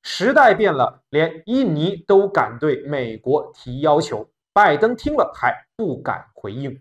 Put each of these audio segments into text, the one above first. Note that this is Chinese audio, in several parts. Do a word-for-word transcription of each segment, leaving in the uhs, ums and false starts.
时代变了，连印尼都敢对美国提要求，拜登听了还不敢回应。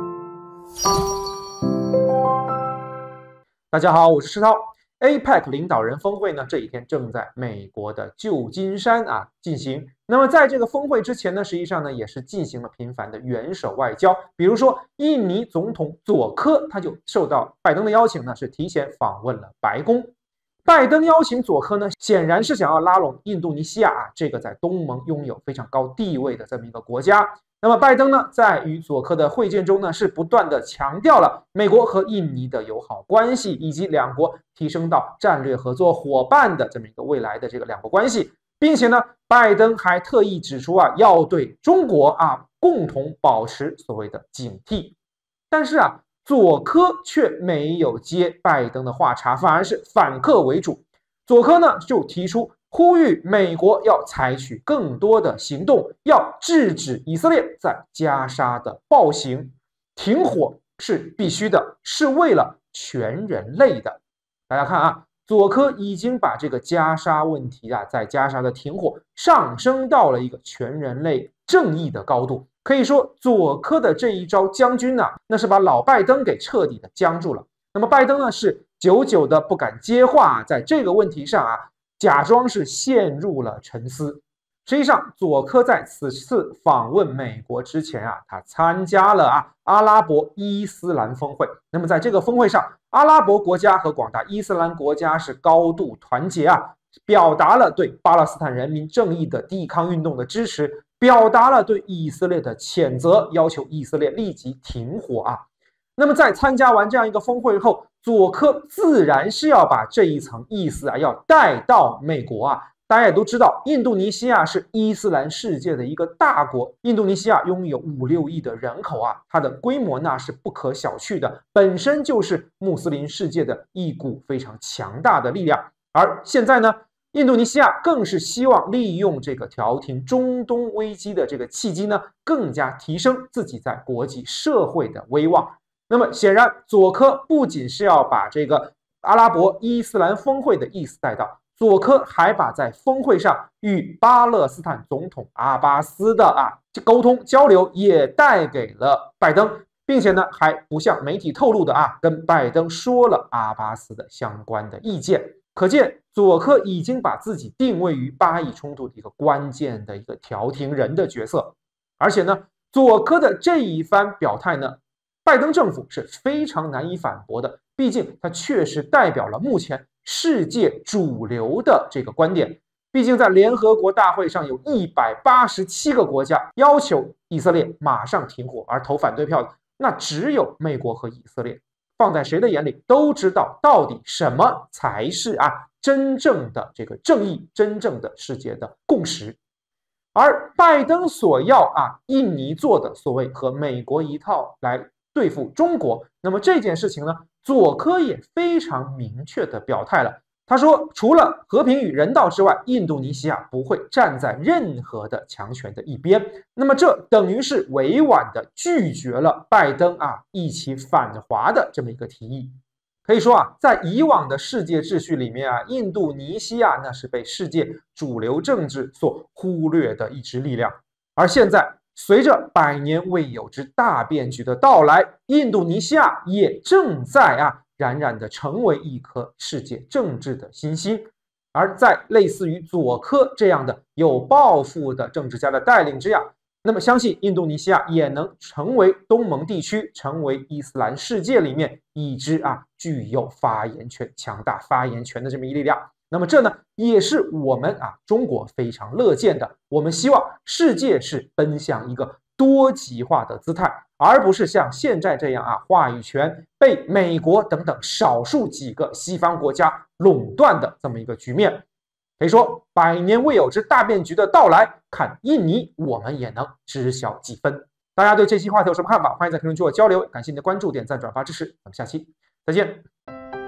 大家好，我是石涛。A P E C 领导人峰会呢，这几天正在美国的旧金山啊进行。那么在这个峰会之前呢，实际上呢也是进行了频繁的元首外交。比如说，印尼总统佐科他就受到拜登的邀请呢，是提前访问了白宫。拜登邀请佐科呢，显然是想要拉拢印度尼西亚啊，这个在东盟拥有非常高地位的这么一个国家。那么拜登呢，在与佐科的会见中呢，是不断的强调了美国和印尼的友好关系，以及两国提升到战略合作伙伴的这么一个未来的这个两国关系，并且呢，拜登还特意指出啊，要对中国啊共同保持所谓的警惕。但是啊，佐科却没有接拜登的话茬，反而是反客为主。佐科呢就提出呼吁美国要采取更多的行动，要制止以色列在加沙的暴行，停火是必须的，是为了全人类的。大家看啊，佐科已经把这个加沙问题啊，在加沙的停火上升到了一个全人类正义的高度。可以说，佐科的这一招将军啊，那是把老拜登给彻底的僵住了。那么拜登呢，是久久的不敢接话，在这个问题上啊，假装是陷入了沉思。实际上，佐科在此次访问美国之前啊，他参加了啊阿拉伯伊斯兰峰会。那么在这个峰会上，阿拉伯国家和广大伊斯兰国家是高度团结啊，表达了对巴勒斯坦人民正义的抵抗运动的支持，表达了对以色列的谴责，要求以色列立即停火啊。那么在参加完这样一个峰会后，佐科自然是要把这一层意思啊要带到美国啊。大家也都知道，印度尼西亚是伊斯兰世界的一个大国，印度尼西亚拥有五六亿的人口啊，它的规模那是不可小觑的，本身就是穆斯林世界的一股非常强大的力量。而现在呢，印度尼西亚更是希望利用这个调停中东危机的这个契机呢，更加提升自己在国际社会的威望。那么显然，佐科不仅是要把这个阿拉伯伊斯兰峰会的意思带到，佐科还把在峰会上与巴勒斯坦总统阿巴斯的啊沟通交流也带给了拜登，并且呢还不向媒体透露的啊跟拜登说了阿巴斯的相关的意见。可见佐科已经把自己定位于巴以冲突的一个关键的一个调停人的角色。而且呢，佐科的这一番表态呢，拜登政府是非常难以反驳的，毕竟它确实代表了目前世界主流的这个观点。毕竟在联合国大会上有一百八十七个国家要求以色列马上停火，而投反对票的那只有美国和以色列。放在谁的眼里都知道，到底什么才是啊真正的这个正义，真正的世界的共识。而拜登所要啊印尼做的所谓和美国一套来对付中国，那么这件事情呢，佐科也非常明确的表态了。他说，除了和平与人道之外，印度尼西亚不会站在任何的强权的一边。那么这等于是委婉的拒绝了拜登啊一起反华的这么一个提议。可以说啊，在以往的世界秩序里面啊，印度尼西亚那是被世界主流政治所忽略的一支力量。而现在，随着百年未有之大变局的到来，印度尼西亚也正在啊冉冉的成为一颗世界政治的新星。而在类似于佐科这样的有抱负的政治家的带领之下，那么相信印度尼西亚也能成为东盟地区，成为伊斯兰世界里面一支啊具有发言权、强大发言权的这么一力量。那么这呢，也是我们啊中国非常乐见的。我们希望世界是奔向一个多极化的姿态，而不是像现在这样啊，话语权被美国等等少数几个西方国家垄断的这么一个局面。可以说，百年未有之大变局的到来，看印尼我们也能知晓几分。大家对这期话题有什么看法？欢迎在评论区和我交流。感谢您的关注、点赞、转发支持，咱们下期再见。